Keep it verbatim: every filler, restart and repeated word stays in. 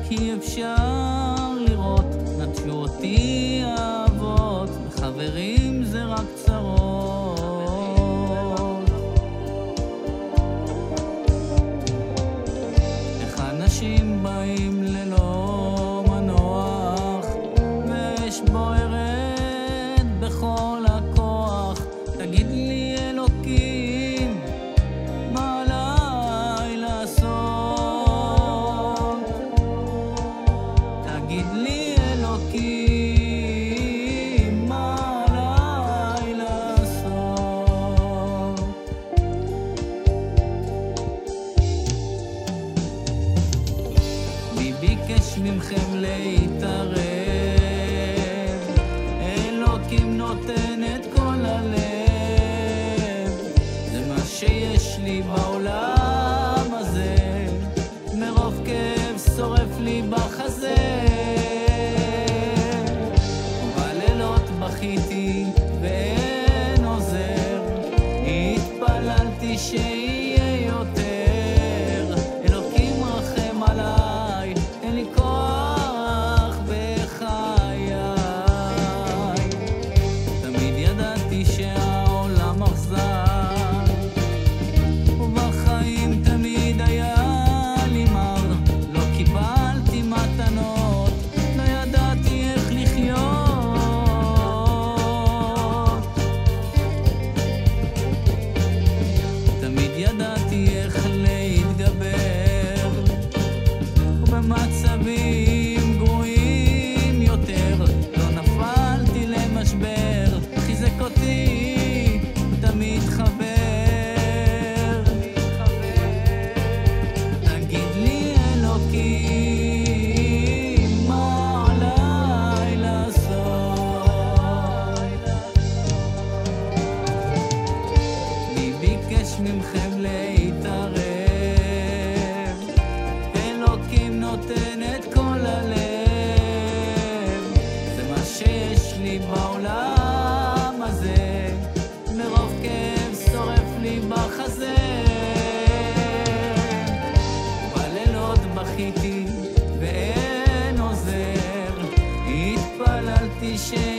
כי אפשר לראות, נטשו אותי אהבות, וחברים זה רק צרות. איך אנשים באים ללא מנוח, ואש בוערת בכל הכוח. תגיד לי אלוקים, מה עליי לעשות? תגיד לי אלוקים, מה עליי לעשות? מי ביקש ממכם להתערב? אלוקים נותן את כל הלב, זה מה שיש לי בעולם הזה, מרוב כאב שורף לי בחזה. ובלילות בכיתי ואין עוזר, התפללתי שיהיה יותר. אלוקים רחם עליי, אין לי כוח בחיי. תמיד ידעתי שהעולם אכזר, ובחיים תמיד היה לי מר. לא קיבלתי מתנות, לא ידעתי איך לחיות. תמיד ידעתי איך להתגבר, ובמצבים גרועים יותר לא נפלתי למשבר. חיזק אותי תמיד חבר. תגיד לי אלוקים, מה עליי לעשות? מי ביקש ממכם להתערב? אלוקים נותן את כל הלב, זה מה שיש לי בעולם הזה, מרוב כאב שורף לי בחזה. בלילות בכיתי ואין עוזר, התפללתי ש...